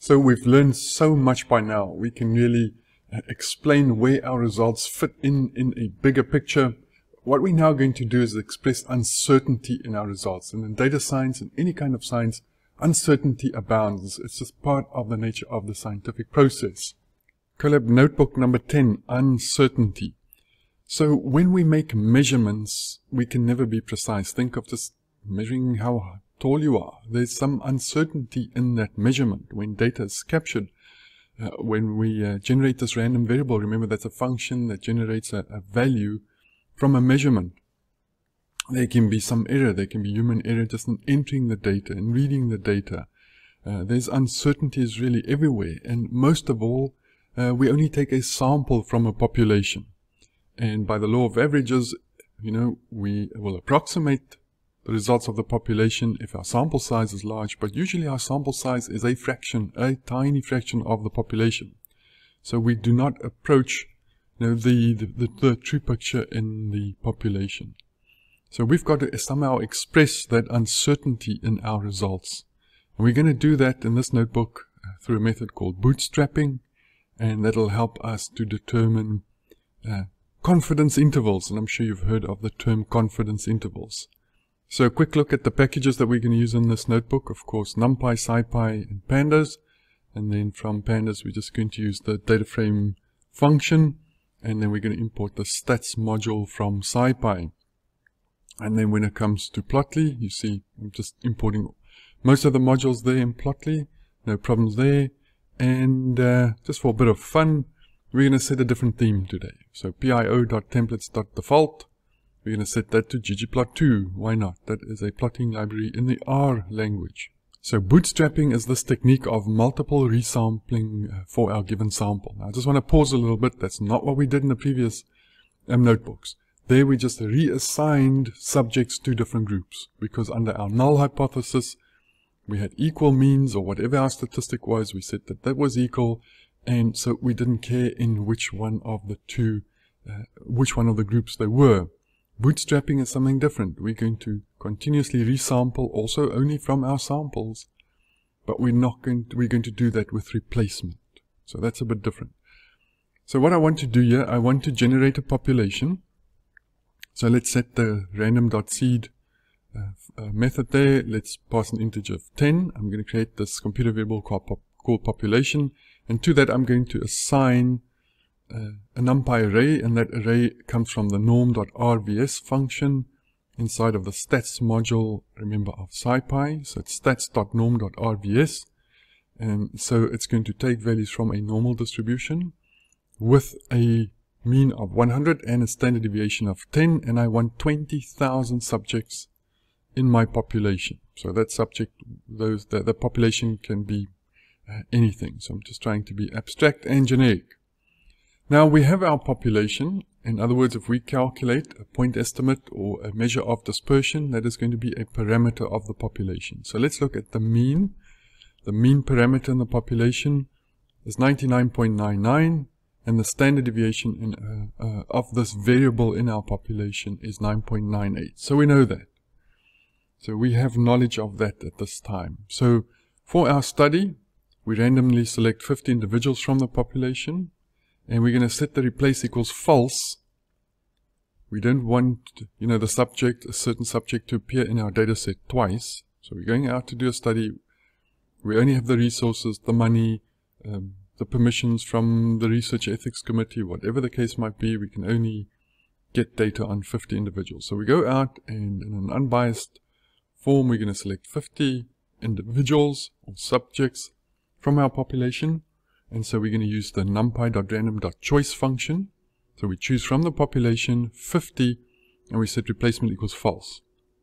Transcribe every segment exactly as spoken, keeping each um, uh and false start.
So we've learned so much by now. We can really uh, explain where our results fit in in a bigger picture. What we're now going to do is express uncertainty in our results. And in data science and any kind of science, uncertainty abounds. It's just part of the nature of the scientific process. Collab notebook number ten, uncertainty. So when we make measurements, we can never be precise. Think of just measuring how tall you are. There's some uncertainty in that measurement. When data is captured, uh, when we uh, generate this random variable, remember that's a function that generates a, a value from a measurement. There can be some error. There can be human error just in entering the data and reading the data. Uh, there's uncertainties really everywhere. And most of all, uh, we only take a sample from a population. And by the law of averages, you know, we will approximate the results of the population if our sample size is large. But usually our sample size is a fraction, a tiny fraction of the population. So we do not approach you know, the, the, the, the true picture in the population. So we've got to somehow express that uncertainty in our results. And we're going to do that in this notebook through a method called bootstrapping. And that'll help us to determine uh, confidence intervals. And I'm sure you've heard of the term confidence intervals. So a quick look at the packages that we're going to use in this notebook. Of course, NumPy, SciPy, and Pandas. And then from Pandas, we're just going to use the data frame function. And then we're going to import the stats module from SciPy. And then when it comes to Plotly, you see I'm just importing most of the modules there in Plotly. No problems there. And uh, just for a bit of fun, we're going to set a different theme today. So pio.templates.default. We're going to set that to ggplot two. Why not? That is a plotting library in the R language. So bootstrapping is this technique of multiple resampling for our given sample. Now I just want to pause a little bit. That's not what we did in the previous um, notebooks. There we just reassigned subjects to different groups because under our null hypothesis, we had equal means or whatever our statistic was. We said that that was equal. And so we didn't care in which one of the two, uh, which one of the groups they were. Bootstrapping is something different. We're going to continuously resample also only from our samples, but we're not going to, we're going to do that with replacement. So that's a bit different. So what I want to do here, I want to generate a population. So let's set the random.seed uh, uh, method there. Let's pass an integer of ten. I'm going to create this computer variable called, pop, called population. And to that I'm going to assign Uh, a NumPy array, and that array comes from the norm.rvs function inside of the stats module, remember, of SciPy. So it's stats.norm.rvs, and so it's going to take values from a normal distribution with a mean of one hundred and a standard deviation of ten, and I want twenty thousand subjects in my population. So that subject, those the, the population can be uh, anything. So I'm just trying to be abstract and generic. Now we have our population. In other words, if we calculate a point estimate or a measure of dispersion, that is going to be a parameter of the population. So let's look at the mean. The mean parameter in the population is ninety-nine point nine nine, and the standard deviation in, uh, uh, of this variable in our population is nine point nine eight. So we know that. So we have knowledge of that at this time. So for our study, we randomly select fifty individuals from the population. And we're going to set the replace equals false. We don't want, you know, the subject, a certain subject to appear in our data set twice. So we're going out to do a study. We only have the resources, the money, um, the permissions from the research ethics committee, whatever the case might be. We can only get data on fifty individuals. So we go out and in an unbiased form, we're going to select fifty individuals or subjects from our population. And so we're going to use the numpy.random.choice function. So we choose from the population fifty, and we set replacement equals false.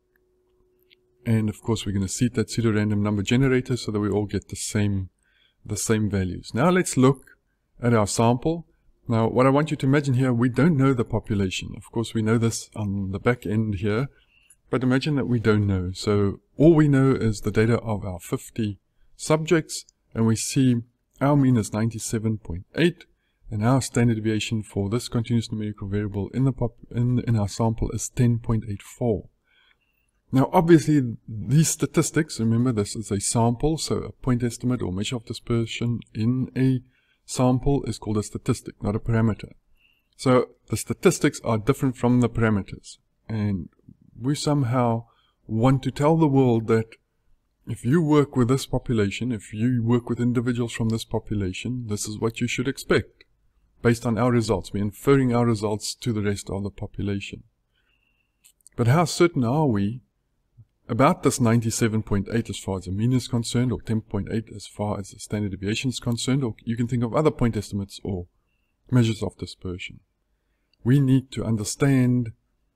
And of course we're going to seed that pseudo-random number generator so that we all get the same, the same values. Now let's look at our sample. Now what I want you to imagine here, we don't know the population. Of course we know this on the back end here, but imagine that we don't know. So all we know is the data of our fifty subjects, and we see our mean is ninety-seven point eight, and our standard deviation for this continuous numerical variable in the pop in, in our sample is ten point eight four. Now obviously these statistics, remember this is a sample, so a point estimate or measure of dispersion in a sample is called a statistic, not a parameter. So the statistics are different from the parameters, and we somehow want to tell the world that if you work with this population, if you work with individuals from this population, this is what you should expect based on our results. We're inferring our results to the rest of the population. But how certain are we about this ninety-seven point eight as far as the mean is concerned, or ten point eight as far as the standard deviation is concerned, or you can think of other point estimates or measures of dispersion? We need to understand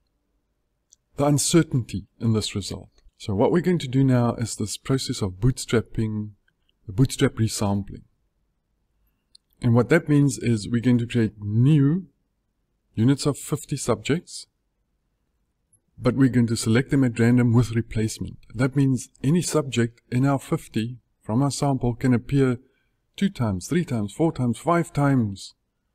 the uncertainty in this result. So what we're going to do now is this process of bootstrapping, the bootstrap resampling. And what that means is we're going to create new units of fifty subjects, but we're going to select them at random with replacement. That means any subject in our fifty from our sample can appear two times, three times, four times, five times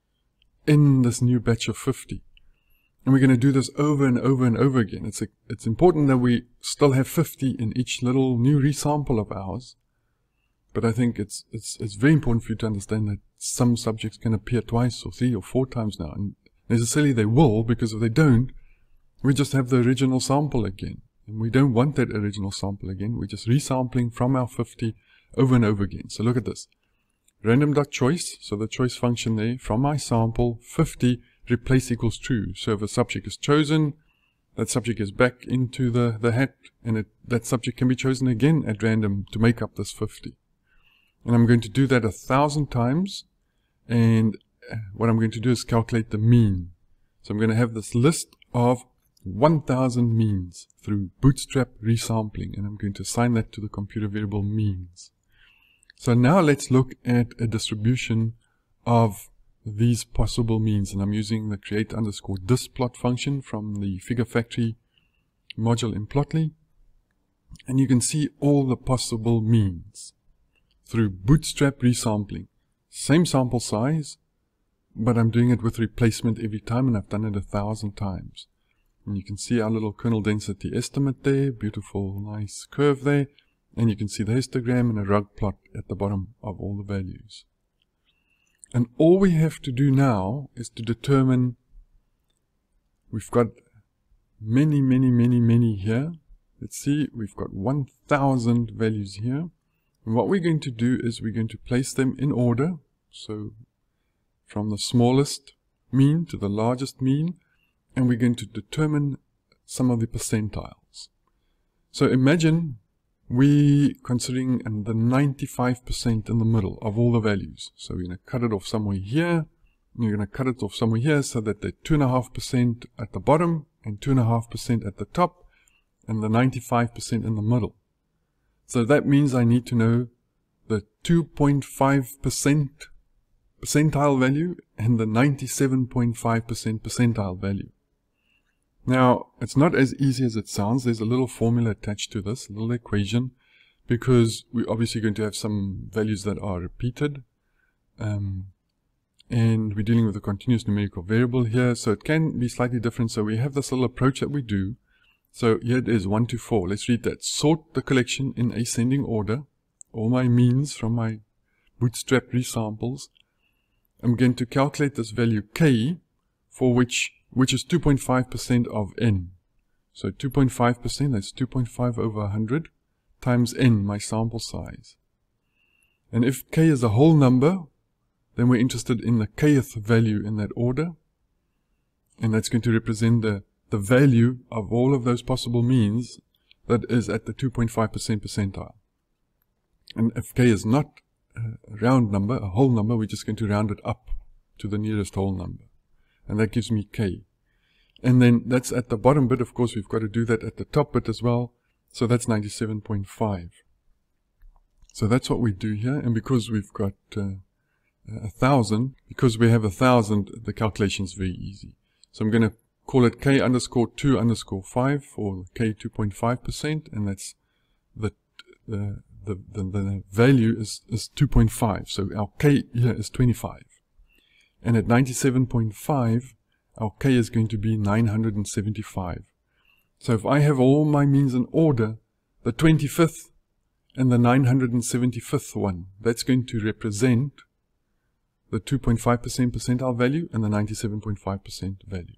in this new batch of fifty. And we're going to do this over and over and over again. It's, a, it's important that we still have fifty in each little new resample of ours. But I think it's, it's, it's very important for you to understand that some subjects can appear twice or three or four times now. And necessarily they will, because if they don't, we just have the original sample again. And we don't want that original sample again. We're just resampling from our fifty over and over again. So look at this. Random.choice, so the choice function there, from my sample, fifty, replace equals true. So if a subject is chosen, that subject is back into the, the hat, and it, that subject can be chosen again at random to make up this fifty. And I'm going to do that a thousand times, and what I'm going to do is calculate the mean. So I'm going to have this list of one thousand means through Bootstrap resampling, and I'm going to assign that to the computer variable means. So now let's look at a distribution of these possible means, and I'm using the create underscore displot function from the Figure Factory module in Plotly, and you can see all the possible means through Bootstrap resampling. Same sample size, but I'm doing it with replacement every time, and I've done it a thousand times. And you can see our little kernel density estimate there, beautiful nice curve there, and you can see the histogram and a rug plot at the bottom of all the values. And all we have to do now is to determine, we've got many, many, many, many here. Let's see, we've got one thousand values here. And what we're going to do is we're going to place them in order. So from the smallest mean to the largest mean, and we're going to determine some of the percentiles. So imagine we considering the ninety-five percent in the middle of all the values. So we're going to cut it off somewhere here, and you're going to cut it off somewhere here, so that they're two point five percent at the bottom and two point five percent at the top, and the ninety-five percent in the middle. So that means I need to know the two point five percent percentile value and the ninety-seven point five percent percentile value. Now, it's not as easy as it sounds. There's a little formula attached to this, a little equation, because we're obviously going to have some values that are repeated. Um, and we're dealing with a continuous numerical variable here, so it can be slightly different. So we have this little approach that we do. So here it is, one to four. Let's read that. Sort the collection in ascending order. All my means from my Bootstrap resamples. I'm going to calculate this value k, for which which is two point five percent of n. So two point five percent, that's two point five over one hundred, times n, my sample size. And if k is a whole number, then we're interested in the kth value in that order. And that's going to represent the, the value of all of those possible means that is at the two point five percent percentile. And if k is not a round number, a whole number, we're just going to round it up to the nearest whole number. And that gives me k. And then that's at the bottom bit. Of course, we've got to do that at the top bit as well. So that's ninety-seven point five. So that's what we do here. And because we've got uh, a thousand, because we have a thousand, the calculation is very easy. So I'm going to call it k underscore two underscore five for k two point five percent. And that's the, the, the, the, the value is, is two point five. So our k here is twenty-five. And at ninety-seven point five, our k is going to be nine hundred seventy-five. So if I have all my means in order, the twenty-fifth and the nine hundred seventy-fifth one, that's going to represent the two point five percent percentile value and the ninety-seven point five percent value.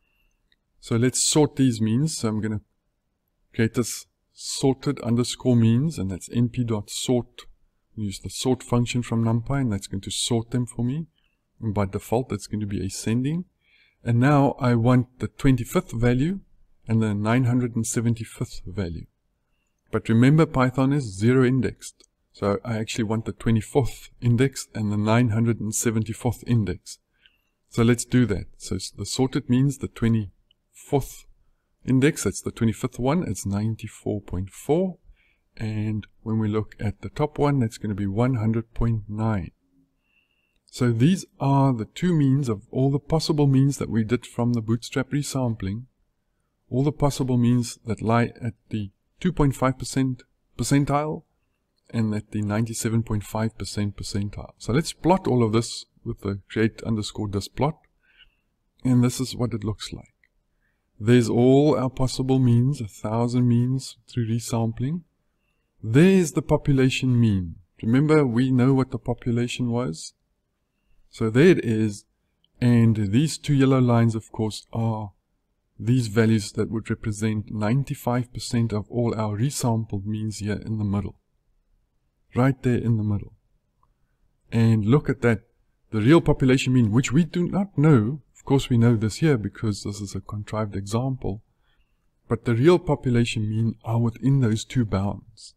So let's sort these means. So I'm going to create this sorted underscore means, and that's np.sort. Use the sort function from NumPy, and that's going to sort them for me. And by default, that's going to be ascending. And now I want the twenty-fifth value and the nine hundred seventy-fifth value. But remember, Python is zero indexed. So I actually want the twenty-fourth index and the nine hundred seventy-fourth index. So let's do that. So the sorted means the twenty-fourth index, that's the twenty-fifth one, it's ninety-four point four. And when we look at the top one, that's going to be one hundred point nine. So these are the two means of all the possible means that we did from the Bootstrap resampling. All the possible means that lie at the two point five percent percentile and at the ninety-seven point five percent percentile. So let's plot all of this with the create underscore displot. And this is what it looks like. There's all our possible means, a thousand means through resampling. There's the population mean. Remember, we know what the population was. So there it is. And these two yellow lines, of course, are these values that would represent ninety-five percent of all our resampled means here in the middle. Right there in the middle. And look at that. The real population mean, which we do not know. Of course, we know this here because this is a contrived example. But the real population mean are within those two bounds.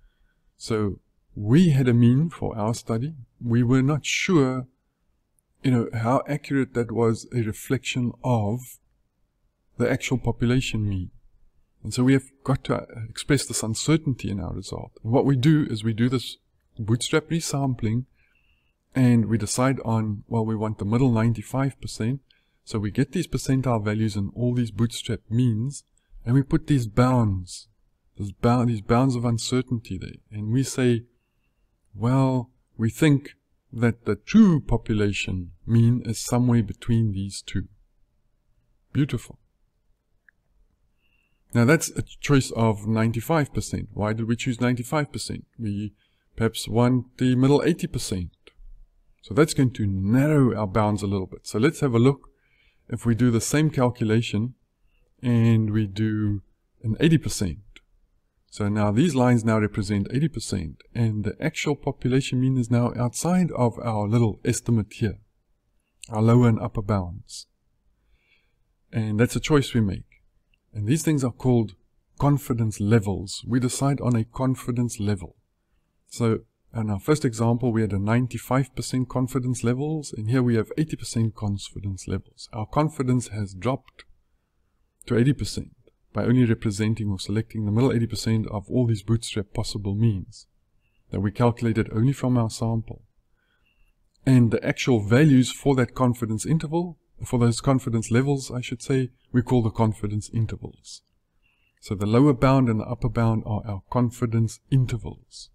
So we had a mean for our study. We were not sure, you know, how accurate that was a reflection of the actual population mean. And so we have got to express this uncertainty in our result. And what we do is we do this Bootstrap resampling, and we decide on, well, we want the middle ninety-five percent. So we get these percentile values in all these Bootstrap means, and we put these bounds, these, bound, these bounds of uncertainty there. And we say, well, we think that the true population mean is somewhere between these two. Beautiful. Now that's a choice of ninety-five percent. Why did we choose ninety-five percent? We perhaps want the middle eighty percent. So that's going to narrow our bounds a little bit. So let's have a look. If we do the same calculation and we do an eighty percent. So now these lines now represent eighty percent, and the actual population mean is now outside of our little estimate here, our lower and upper bounds. And that's a choice we make. And these things are called confidence levels. We decide on a confidence level. So in our first example, we had a ninety-five percent confidence levels, and here we have eighty percent confidence levels. Our confidence has dropped to eighty percent by only representing or selecting the middle eighty percent of all these Bootstrap possible means that we calculated only from our sample. And the actual values for that confidence interval, for those confidence levels, I should say, we call the confidence intervals. So the lower bound and the upper bound are our confidence intervals.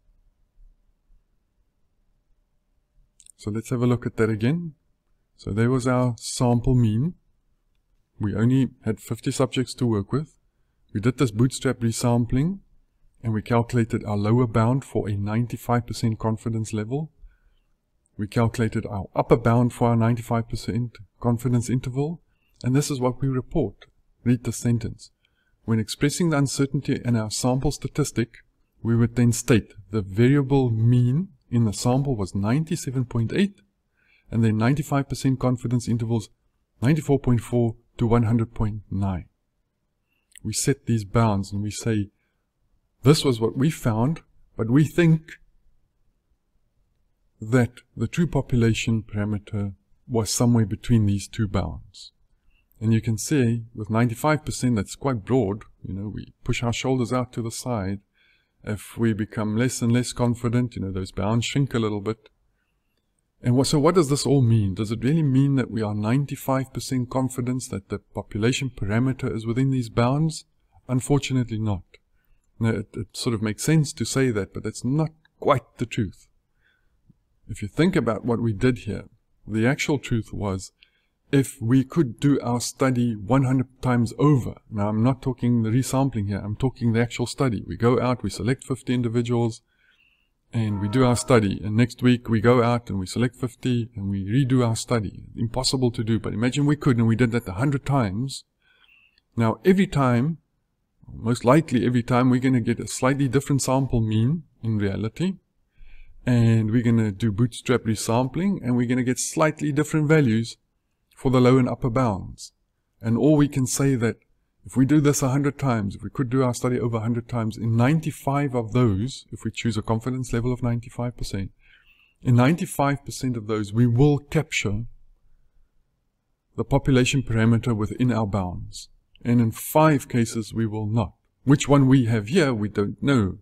So let's have a look at that again. So there was our sample mean. We only had fifty subjects to work with. We did this Bootstrap resampling, and we calculated our lower bound for a ninety-five percent confidence level. We calculated our upper bound for our ninety-five percent confidence interval, and this is what we report. Read the sentence. When expressing the uncertainty in our sample statistic, we would then state the variable mean in the sample was ninety-seven point eight, and then ninety-five percent confidence intervals ninety-four point four to one hundred point nine. We set these bounds and we say, this was what we found, but we think that the true population parameter was somewhere between these two bounds. And you can see with ninety-five percent, that's quite broad. You know, we push our shoulders out to the side. If we become less and less confident, you know, those bounds shrink a little bit. And what, so what does this all mean? Does it really mean that we are ninety-five percent confidence that the population parameter is within these bounds? Unfortunately not. Now, it, it sort of makes sense to say that, but that's not quite the truth. If you think about what we did here, the actual truth was if we could do our study one hundred times over. Now, I'm not talking the resampling here. I'm talking the actual study. We go out, we select fifty individuals, and we do our study. And next week, we go out and we select fifty, and we redo our study. Impossible to do, but imagine we could, and we did that one hundred times. Now, every time, most likely every time, we're going to get a slightly different sample mean in reality. And we're going to do Bootstrap resampling, and we're going to get slightly different values for the lower and upper bounds. And all we can say that if we do this one hundred times, if we could do our study over one hundred times, in ninety-five of those, if we choose a confidence level of ninety-five percent, in ninety-five percent of those, we will capture the population parameter within our bounds. And in five cases, we will not. Which one we have here, we don't know.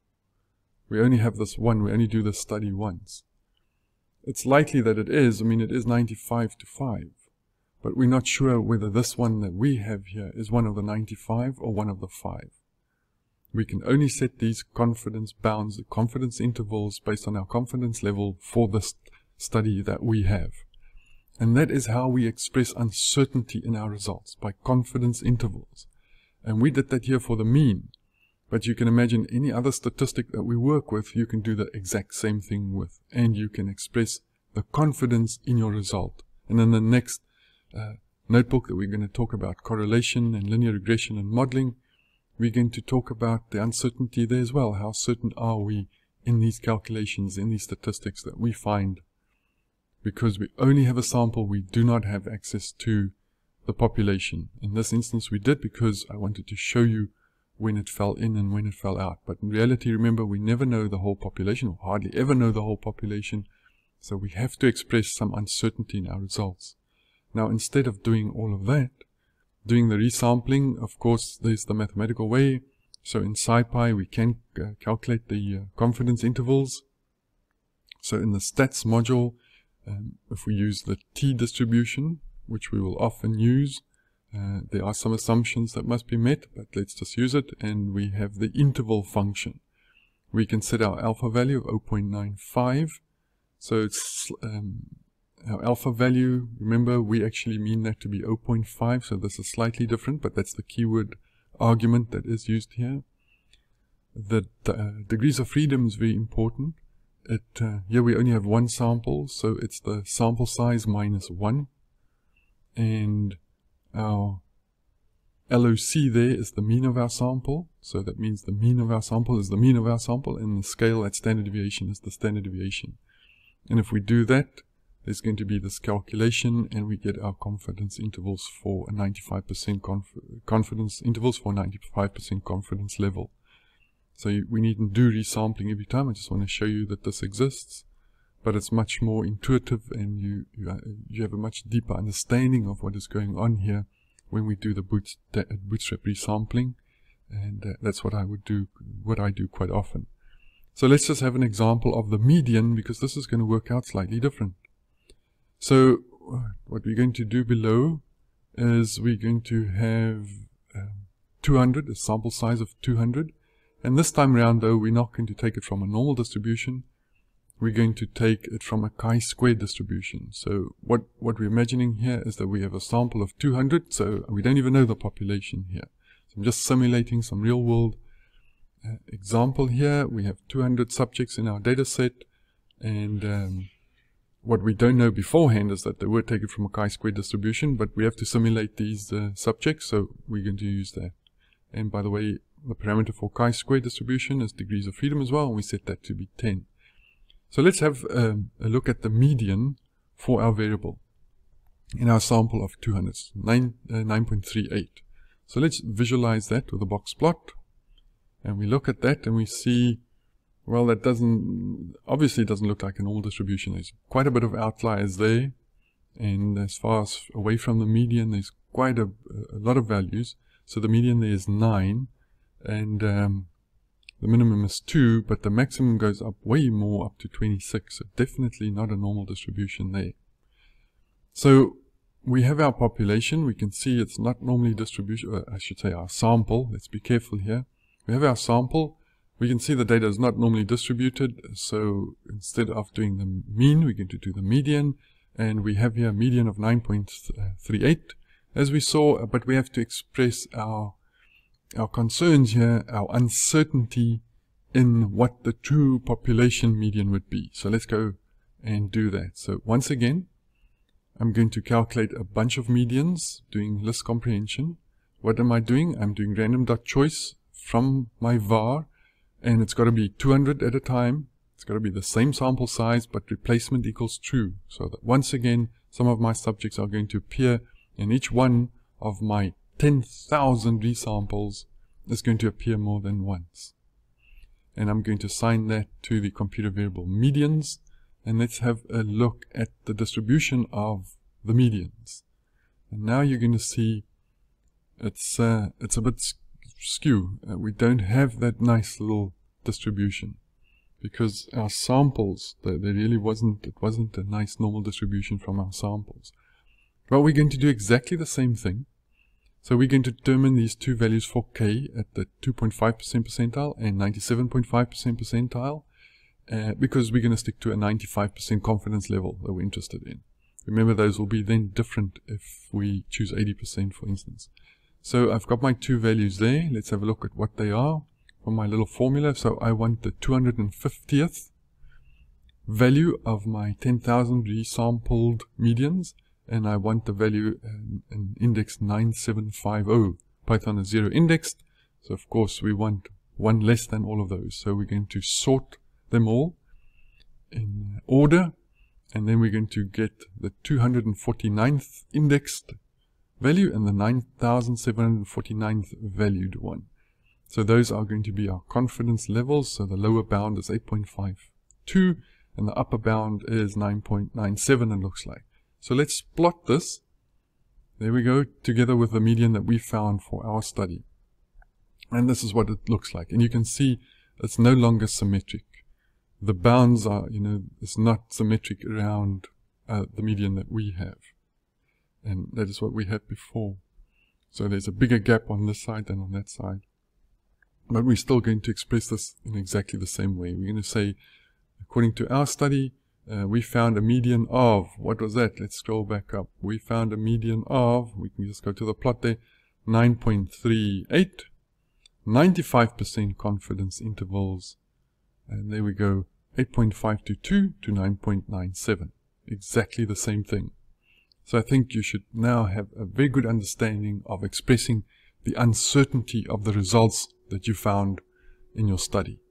We only have this one. We only do this study once. It's likely that it is. I mean, it is ninety-five to five. But we're not sure whether this one that we have here is one of the ninety-five or one of the five. We can only set these confidence bounds, the confidence intervals, based on our confidence level for this study that we have. And that is how we express uncertainty in our results, by confidence intervals. And we did that here for the mean. But you can imagine any other statistic that we work with, you can do the exact same thing with. And you can express the confidence in your result. And in the next uh, notebook that we're going to talk about correlation and linear regression and modeling, we're going to talk about the uncertainty there as well. How certain are we in these calculations, in these statistics that we find? Because we only have a sample, we do not have access to the population. In this instance we did, because I wanted to show you when it fell in and when it fell out. But in reality, remember, we never know the whole population, or hardly ever know the whole population. So we have to express some uncertainty in our results. Now, instead of doing all of that, doing the resampling, of course, there's the mathematical way. So in SciPy, we can uh, calculate the uh, confidence intervals. So in the stats module, um, if we use the t-distribution, which we will often use, uh, there are some assumptions that must be met, but let's just use it. And we have the interval function. We can set our alpha value of zero point nine five. So it's um, our alpha value, remember, we actually mean that to be zero point five, so this is slightly different, but that's the keyword argument that is used here. The uh, degrees of freedom is very important. It, uh, here we only have one sample, so it's the sample size minus one. And our L O C there is the mean of our sample, so that means the mean of our sample is the mean of our sample, and the scale at standard deviation is the standard deviation. And if we do that, there's going to be this calculation, and we get our confidence intervals for a ninety-five percent conf confidence intervals for ninety-five percent confidence level. So you, we needn't do resampling every time. I just want to show you that this exists, but it's much more intuitive, and you you, uh, you have a much deeper understanding of what is going on here when we do the boot, Bootstrap resampling, and uh, that's what I would do, what I do quite often. So let's just have an example of the median, because this is going to work out slightly different. So what we're going to do below is we're going to have um, two hundred, a sample size of two hundred. And this time around, though, we're not going to take it from a normal distribution. We're going to take it from a chi-square distribution. So what, what we're imagining here is that we have a sample of two hundred, so we don't even know the population here. So I'm just simulating some real-world uh, example here. We have two hundred subjects in our data set, and um, what we don't know beforehand is that they were taken from a chi-square distribution, but we have to simulate these uh, subjects, so we're going to use that. And by the way, the parameter for chi-square distribution is degrees of freedom as well, and we set that to be ten. So let's have um, a look at the median for our variable in our sample of two hundred, nine point three eight. So let's visualize that with a box plot, and we look at that and we see, well, that doesn't, obviously doesn't look like a normal distribution. There's quite a bit of outliers there, and as far as away from the median, there's quite a, a lot of values. So the median there is nine, and um, the minimum is two, but the maximum goes up way more, up to twenty-six. So definitely not a normal distribution there. So we have our population. We can see it's not normally distribution, uh, I should say our sample. Let's be careful here. We have our sample. We can see the data is not normally distributed. So instead of doing the mean, we're going to do the median. and we have here a median of nine point three eight, as we saw, but we have to express our, our concerns here, our uncertainty in what the true population median would be. So let's go and do that. So once again, I'm going to calculate a bunch of medians doing list comprehension. What am I doing? I'm doing random.choice from my var, and it's got to be two hundred at a time. It's got to be the same sample size, but replacement equals true. So that once again, some of my subjects are going to appear in each one of my ten thousand resamples is going to appear more than once. And I'm going to assign that to the computer variable medians. And let's have a look at the distribution of the medians. And now you're going to see it's uh, it's a bit skew. Uh, we don't have that nice little distribution because our samples, there really wasn't, it wasn't a nice normal distribution from our samples. Well, we're going to do exactly the same thing. So we're going to determine these two values for K at the two point five percent percentile and ninety-seven point five percent percentile. Uh, because we're going to stick to a ninety-five percent confidence level that we're interested in. Remember, those will be then different if we choose eighty percent, for instance. So I've got my two values there. Let's have a look at what they are from my little formula. So I want the two hundred fiftieth value of my ten thousand resampled medians, and I want the value in, in index nine seven five zero. Python is zero indexed, so of course we want one less than all of those. So we're going to sort them all in order, and then we're going to get the two hundred forty-ninth indexed value and the nine thousand seven hundred forty-ninth valued one. So those are going to be our confidence levels. So the lower bound is eight point five two and the upper bound is nine point nine seven, it looks like. So let's plot this. There we go, together with the median that we found for our study. And this is what it looks like. And you can see it's no longer symmetric. The bounds are, you know, it's not symmetric around uh, the median that we have. And that is what we had before. So there's a bigger gap on this side than on that side. But we're still going to express this in exactly the same way. We're going to say, according to our study, uh, we found a median of, what was that? Let's scroll back up. We found a median of, we can just go to the plot there, nine point three eight, ninety-five percent confidence intervals. And there we go, eight point five two two to nine point nine seven. Exactly the same thing. So I think you should now have a very good understanding of expressing the uncertainty of the results that you found in your study.